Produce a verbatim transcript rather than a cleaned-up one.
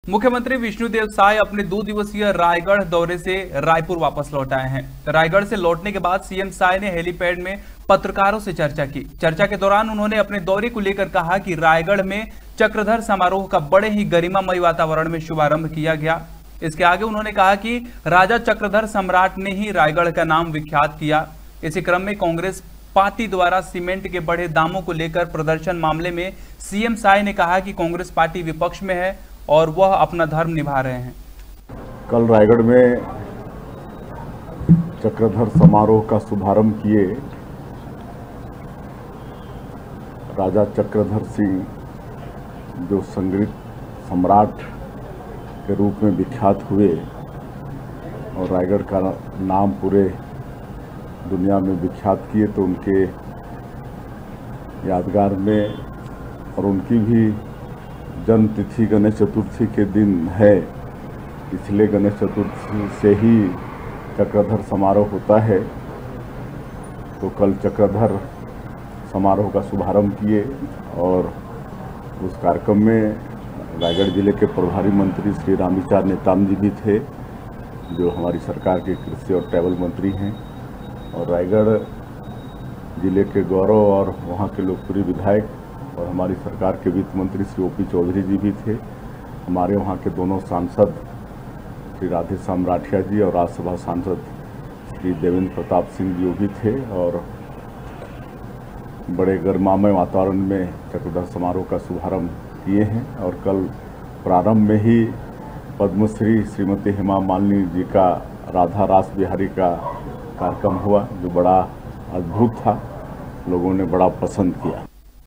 मुख्यमंत्री विष्णुदेव साय अपने दो दिवसीय रायगढ़ दौरे से रायपुर वापस लौट आए हैं। रायगढ़ से लौटने के बाद सीएम साय ने हेलीपैड में पत्रकारों से चर्चा की। चर्चा के दौरान उन्होंने अपने दौरे को लेकर कहा कि रायगढ़ में चक्रधर समारोह का बड़े ही गरिमामय वातावरण में शुभारंभ किया गया। इसके आगे उन्होंने कहा कि राजा चक्रधर सम्राट ने ही रायगढ़ का नाम विख्यात किया। इसी क्रम में कांग्रेस पार्टी द्वारा सीमेंट के बढ़े दामों को लेकर प्रदर्शन मामले में सीएम साय ने कहा कि कांग्रेस पार्टी विपक्ष में है और वह अपना धर्म निभा रहे हैं। कल रायगढ़ में चक्रधर समारोह का शुभारंभ किए राजा चक्रधर सिंह, जो संगीत सम्राट के रूप में विख्यात हुए और रायगढ़ का नाम पूरे दुनिया में विख्यात किए, तो उनके यादगार में और उनकी भी जन्म तिथि गणेश चतुर्थी के दिन है, इसलिए गणेश चतुर्थी से ही चक्रधर समारोह होता है। तो कल चक्रधर समारोह का शुभारंभ किए और उस कार्यक्रम में रायगढ़ जिले के प्रभारी मंत्री श्री रामविचार नेताम जी भी थे, जो हमारी सरकार के कृषि और ट्रैवल मंत्री हैं, और रायगढ़ जिले के गौरव और वहाँ के लोकप्रिय विधायक और हमारी सरकार के वित्त मंत्री श्री ओपी चौधरी जी भी थे। हमारे वहाँ के दोनों सांसद श्री राधेश्याम राठिया जी और राज्यसभा सांसद श्री देवेंद्र प्रताप सिंह जी भी थे, और बड़े गरिमामय वातावरण में चक्रधर समारोह का शुभारंभ किए हैं। और कल प्रारंभ में ही पद्मश्री श्रीमती हेमा मालिनी जी का राधा रास बिहारी का कार्यक्रम हुआ, जो बड़ा अद्भुत था, लोगों ने बड़ा पसंद किया।